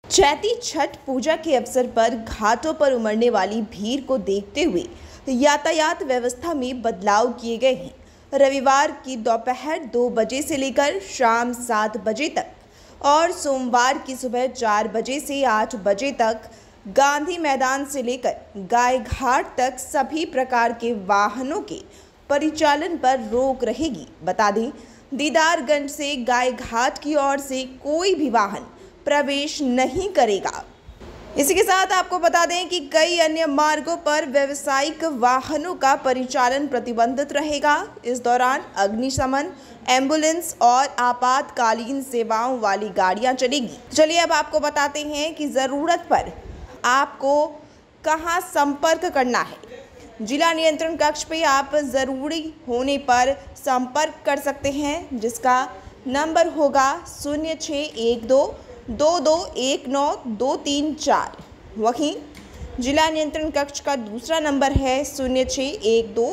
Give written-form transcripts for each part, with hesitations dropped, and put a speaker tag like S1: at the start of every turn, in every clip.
S1: चैती छठ पूजा के अवसर पर घाटों पर उमड़ने वाली भीड़ को देखते हुए यातायात व्यवस्था में बदलाव किए गए हैं। रविवार की दोपहर 2 बजे से लेकर शाम 7 बजे तक और सोमवार की सुबह 4 बजे से 8 बजे तक गांधी मैदान से लेकर गाय घाट तक सभी प्रकार के वाहनों के परिचालन पर रोक रहेगी। बता दें, दीदारगंज से गाय घाट की ओर से कोई भी वाहन प्रवेश नहीं करेगा। इसी के साथ आपको बता दें कि कई अन्य मार्गों पर व्यावसायिक वाहनों का परिचालन प्रतिबंधित रहेगा। इस दौरान अग्निशमन, एम्बुलेंस और आपातकालीन सेवाओं वाली गाड़ियां चलेगी। चलिए अब आपको बताते हैं कि ज़रूरत पर आपको कहां संपर्क करना है। जिला नियंत्रण कक्ष पे आप ज़रूरी होने पर संपर्क कर सकते हैं, जिसका नंबर होगा 0612 2219 वहीं जिला नियंत्रण कक्ष का दूसरा नंबर है 0612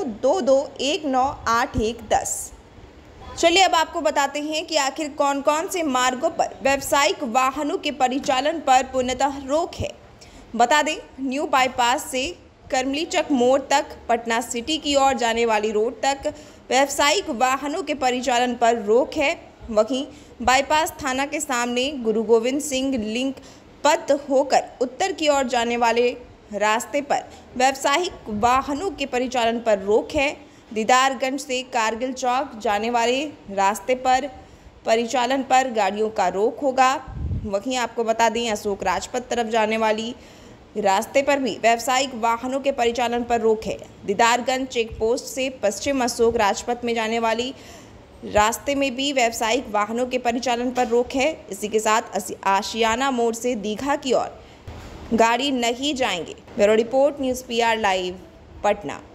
S1: 2219 चलिए अब आपको बताते हैं कि आखिर कौन कौन से मार्गों पर व्यावसायिक वाहनों के परिचालन पर पूर्णतः रोक है। बता दें, न्यू बाईपास से करमलीचक मोड़ तक पटना सिटी की ओर जाने वाली रोड तक व्यावसायिक वाहनों के परिचालन पर रोक है। वहीं बाईपास थाना के सामने गुरु गोविंद सिंह लिंक पथ होकर उत्तर की ओर जाने वाले रास्ते पर व्यावसायिक वाहनों के परिचालन पर रोक है। दीदारगंज से कारगिल चौक जाने वाले रास्ते पर परिचालन पर गाड़ियों का रोक होगा। वहीं आपको बता दें, अशोक राजपथ तरफ जाने वाली रास्ते पर भी व्यावसायिक वाहनों के परिचालन पर रोक है। दीदारगंज चेक पोस्ट से पश्चिम अशोक राजपथ में जाने वाली रास्ते में भी व्यावसायिक वाहनों के परिचालन पर रोक है। इसी के साथ आशियाना मोड़ से दीघा की ओर गाड़ी नहीं जाएंगे। Bureau report, news PR live, Patna.